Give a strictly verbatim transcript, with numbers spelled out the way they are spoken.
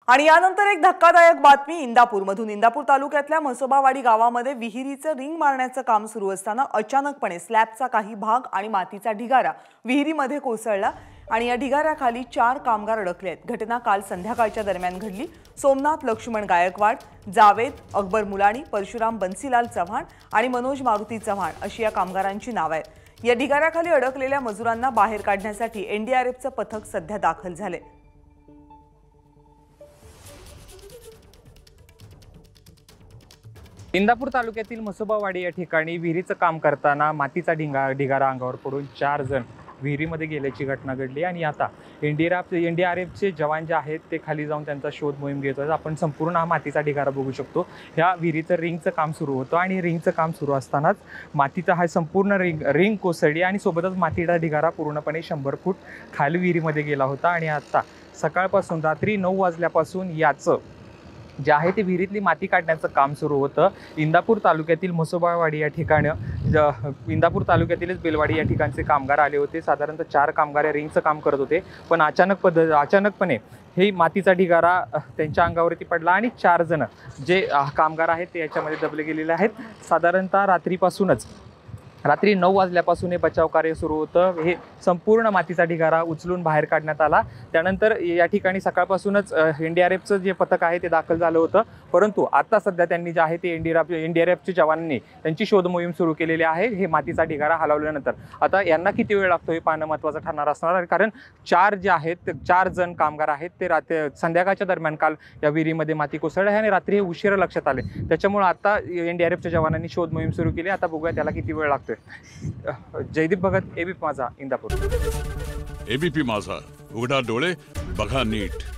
आणि यानंतर एक धक्कादायक बातमी इंदापूरमधून। इंदापूर तालुक्यातल्या म्हसोबावाडी गावामध्ये विहिरीचं रिंग मारण्याचं काम सुरू असताना अचानकपणे स्लॅबचा काही भाग आणि मातीचा ढिगारा विहिरीमध्ये कोसळला आणि या ढिगाऱ्याखाली चार कामगार अडकले आहेत। घटना काल संध्याकाळच्या दरम्यान घडली। सोमनाथ लक्ष्मण गायकवाड, जावेद अकबर मुलानी, परशुराम बंसीलाल चव्हाण आणि मनोज मारुती चव्हाण अशी या कामगारांची नावे आहेत। या ढिगाऱ्याखाली अडकलेल्या मजुरांना बाहेर काढण्यासाठी एनडीआरएफचं पथक सध्या दाखल झाले। इंदापूर तालुक्यातील म्हसोबावाडी या ठिकाणी विहिरीचं काम करताना मातीचा ढिंगा ढिगारा अंगावर पडून चार जण विहिरीमध्ये गेल्याची घटना घडली आणि आता एनडीआरएफ एनडीआरएफचे जवान जे आहेत ते खाली जाऊन त्यांचा शोध मोहीम घेत आहेत। आपण संपूर्ण हा मातीचा ढिगारा बघू शकतो। ह्या विहिरीचं रिंगचं काम सुरू होतं आणि रिंगचं काम सुरू असतानाच मातीचा हा संपूर्ण रिंग रिंग कोसळली आणि सोबतच मातीचा ढिगारा पूर्णपणे शंभर फूट खाली विहिरीमध्ये गेला होता। आणि आता सकाळपासून रात्री नऊ वाजल्यापासून याचं जे आहे ते विहिरीतली माती काढण्याचं काम सुरू होतं। इंदापूर तालुक्यातील म्हसोबावाडी या ठिकाणी इंदापूर तालुक्यातीलच बेलवाडी या ठिकाणचे कामगार आले होते। साधारणतः चार कामगार या रिंगचं काम करत होते, पण अचानक पद अचानकपणे हे मातीचा ढिगारा त्यांच्या अंगावरती पडला आणि चार जण जे कामगार आहेत ते याच्यामध्ये दबले गेलेले आहेत। साधारणतः रात्रीपासूनच रात्री नऊ वाजल्यापासून हे बचाव कार्य सुरू होतं। हे संपूर्ण मातीचा ढिगारा उचलून बाहेर काढण्यात आला। त्यानंतर या ठिकाणी सकाळपासूनच एनडीआरएफचं जे पथक आहे ते दाखल झालं होतं, परंतु आता सध्या त्यांनी जे आहे ते एनडीआरएफ एनडीआरएफच्या जवानांनी त्यांची शोध मोहीम सुरू केलेली आहे। हे मातीचा ढिगारा हलवल्यानंतर आता यांना किती वेळ लागतो हे पाहणं महत्त्वाचं ठरणार असणार आहे, कारण चार जे आहेत चार जण कामगार आहेत ते रात्री संध्याकाळच्या दरम्यान काल या विहिरीमध्ये माती कोसळली आणि रात्री हे उशिरा लक्षात आले। त्याच्यामुळे आता एनडीआरएफच्या जवानांनी शोध मोहीम सुरू केली। आता बघूया त्याला किती वेळ लागतो। जयदीप भगत, एबीपी माझा, इंदापूर। एबीपी माझा, उघडा डोळे बघा नीट।